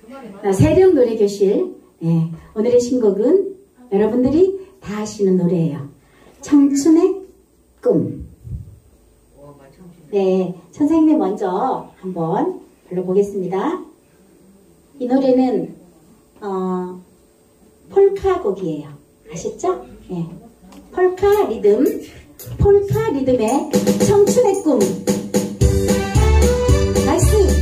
세령 노래교실. 네, 오늘의 신곡은 여러분들이 다 아시는 노래예요. 청춘의 꿈. 네, 선생님이 먼저 한번 불러보겠습니다. 이 노래는 폴카 곡이에요. 아셨죠? 네. 폴카 리듬의 청춘의 꿈. 나이스!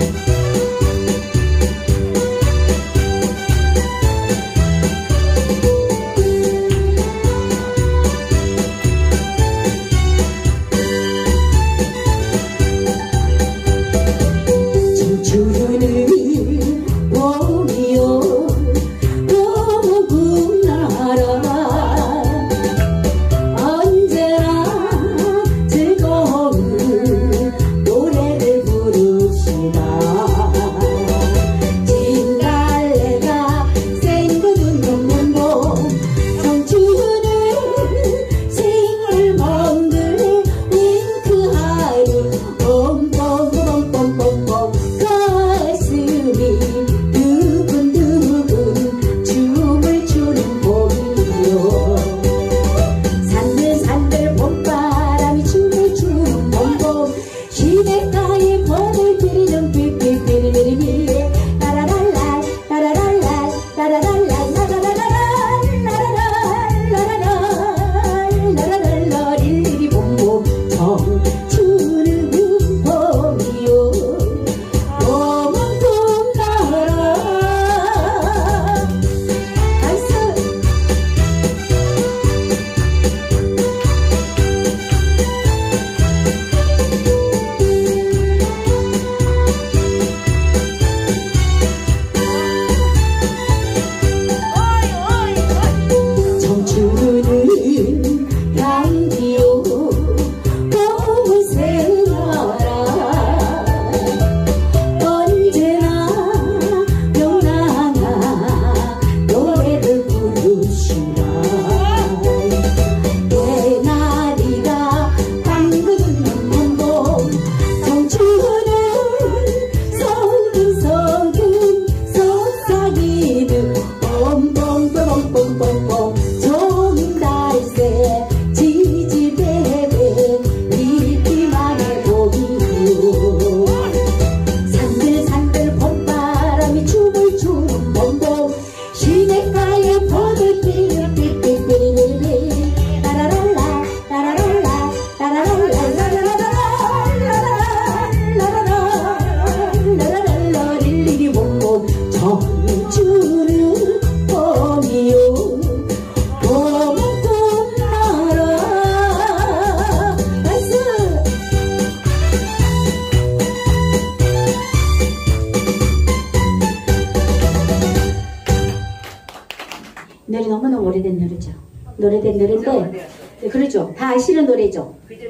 노래 너무너무 오래된 노래죠. 오래된 노래인데, 네, 그렇죠. 다 아시는 노래죠.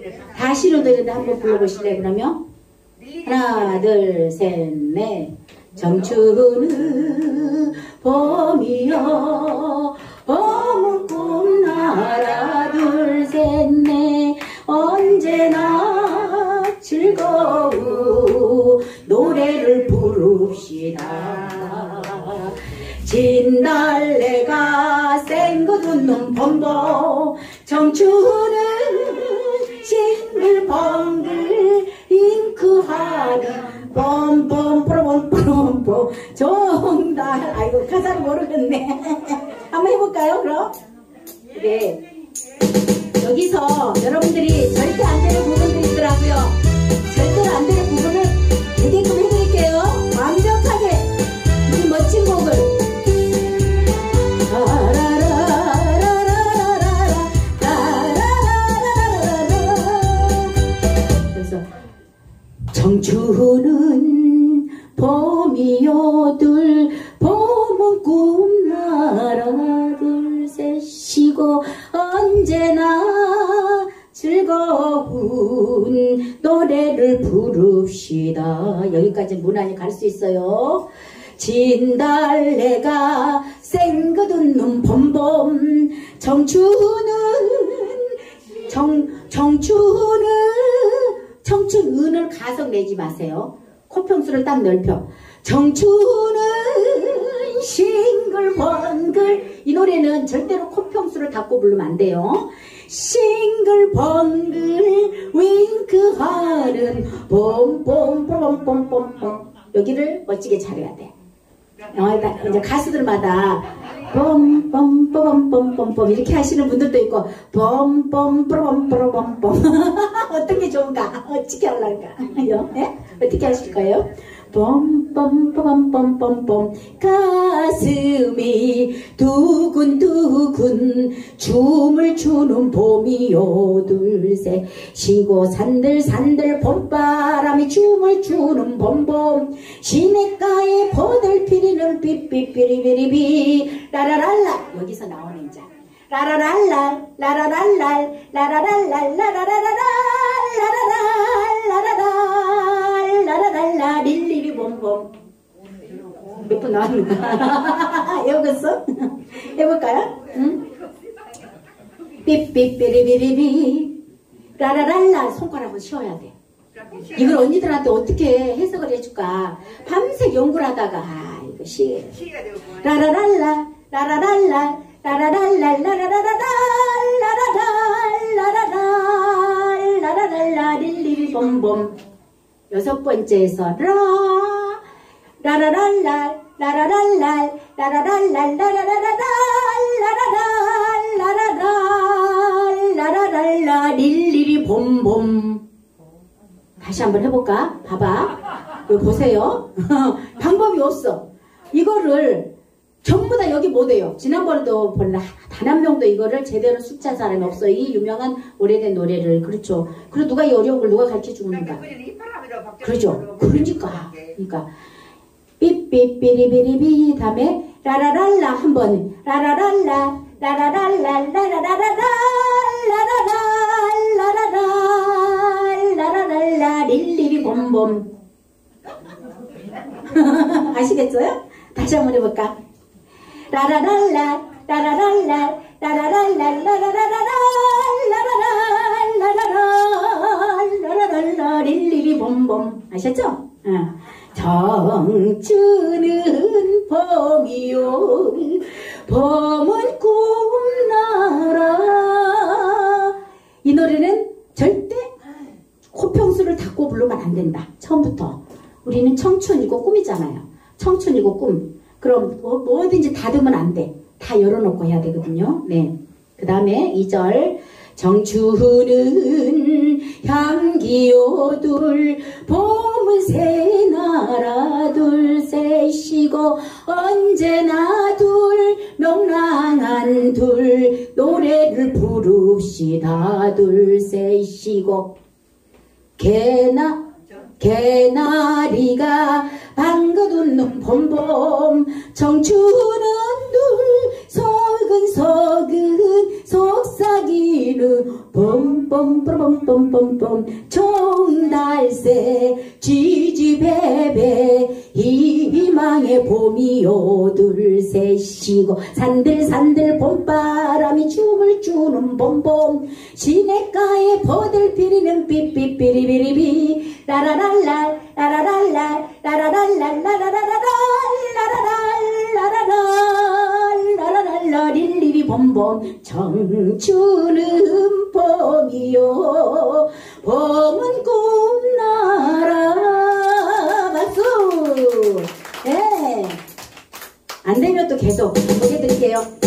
다 아시는 노래인데 한번 불러보실래요, 그러면? 하나, 둘, 셋, 넷. 청춘은 봄이여, 봄은 꿈나라. 둘, 셋, 넷. 언제나 즐거운 노래를 부릅시다. 진달래가 생거두는 봄봄, 청춘은 싱글벙글 잉크하는 봄봄 정달. 아이고 가사를 모르겠네. 한번 해볼까요 그럼? 네. 여기서 여러분들이 절대 안 되는 부분들이 있더라고요. 절대로 안 되는 부분을 되게끔 해드릴게요. 완벽하게 우리 멋진 곡을. 그래서 청춘은 봄이여 둘, 봄은 꿈나라. 둘셋 쉬고 언제나 즐거운 노래를 부릅시다. 여기까지 무난히 갈 수 있어요. 진달래가 생거두는 봄봄, 청춘은을 가성 내지 마세요. 코평수를 딱 넓혀. 청춘은 싱글벙글. 이 노래는 절대로 코평수를 닫고 부르면 안 돼요. 싱글벙글 윙크하는 봄봄봄봄봄봄. 여기를 멋지게 잘해야 돼. 이제 가수들마다 봄봄봄봄봄봄 이렇게 하시는 분들도 있고 봄봄봄봄봄봄. 어떤 게 좋은가? 어떻게 하려는가? 네? 어떻게 하실 거예요? 봄봄봄봄봄봄. 가슴이 두근두근 춤을 추는 봄이요. 둘셋 쉬고 산들산들 봄바람이 춤을 추는 봄봄. 시냇가에 포들피리는 삐삐삐리비리비 라라랄라. 여기서 나오는 자 라라랄라 라라랄라 라라랄라 라라라라라 라라랄라 릴리리 봄봄. 몇 분 나왔는가? 외우겠어? 해볼까요? 응? 삐삐삐리비리비 라라랄라. 손가락을 쉬어야 돼. 이걸 언니들한테 어떻게 해석을 해줄까 밤새 연구를 하다가 이거 시 라라랄라 라라랄라 라라랄라 라라라라 라라랄 라라랄라 릴리리 봄봄. 6번째에서 라라랄라 라라랄라 라라랄라 라라라라 라라랄라 릴리리 봄봄. 다시 한번 해볼까? 봐봐. 여기 보세요. 방법이 없어. 이거를 전부 다 여기 못해요. 지난번에도 단 한 명도 이거를 제대로 숙지한 사람이 없어. 이 유명한 오래된 노래를. 그렇죠. 그리고 누가 이 어려운 걸 누가 가르쳐 주는가? 그렇죠. 그러니까. 삐삐삐리비리비 다음에 라라랄라 한번 라라랄라 라라랄라 라라라라라 라라랄라 릴리리 봄봄. 아시겠어요? 다시 한번 해볼까? 라라랄라 라라랄라 라라랄라 라라라라라 라라랄라 릴리리 봄봄. 아셨죠? 정주는 봄이요 봄은 꿈나라. 이 노래는 절대 코평수를 닫고 부르면 안 된다. 처음부터. 우리는 청춘이고 꿈이잖아요. 청춘이고 꿈. 그럼 뭐든지 닫으면 안 돼. 다 열어놓고 해야 되거든요. 네. 그 다음에 2절. 정주는 향기요 둘 봄은 새나라 둘셋 쉬고 언제나 둘 명랑한 둘 노래를 부릅시다. 둘셋 쉬고 개나리가 방긋 웃는 봄봄. 청춘은 둘 서근서근 속삭이는 봄봄봄봄봄봄. 총달새 지지배배 희망의 봄이요 둘셋 쉬고 산들산들 봄바람이 춤을 추는 봄봄. 시냇가에 포들피리는 삐삐삐리비리비 라라랄라 라라랄라 라라랄라 라라라라 라라랄라 릴리리 봄봄. 청춘은 봄이요 봄은 꿈나라. 박수. 네. 안 되면 또 계속 보게 드릴게요.